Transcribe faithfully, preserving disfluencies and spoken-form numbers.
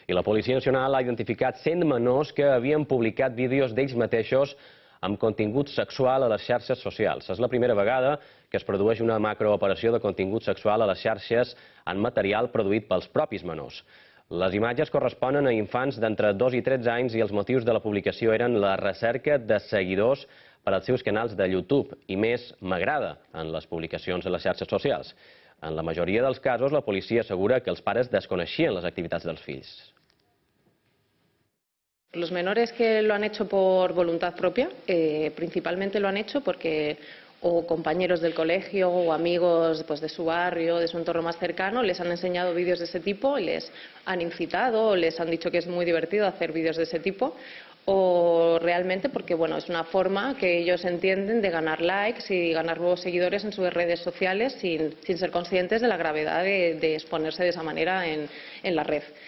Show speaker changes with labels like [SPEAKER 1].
[SPEAKER 1] I la Policia Nacional ha identificat cent menors que havien publicat vídeos d'ells mateixos amb contingut sexual a les xarxes socials. És la primera vegada que es produeix una macrooperació de contingut sexual a les xarxes en material produït pels propis menors. Les imatges corresponen a infants d'entre dos i tretze anys i els motius de la publicació eren la recerca de seguidors per als seus canals de YouTube i més m'agrada en les publicacions a les xarxes socials. En la majoria dels casos, la policia assegura que els pares desconeixien les activitats dels fills.
[SPEAKER 2] Los menores que lo han hecho por voluntad propia, eh, principalmente lo han hecho porque o compañeros del colegio o amigos pues, de su barrio, de su entorno más cercano, les han enseñado vídeos de ese tipo y les han incitado o les han dicho que es muy divertido hacer vídeos de ese tipo, o realmente porque bueno, es una forma que ellos entienden de ganar likes y ganar nuevos seguidores en sus redes sociales sin, sin ser conscientes de la gravedad de, de exponerse de esa manera en, en la red.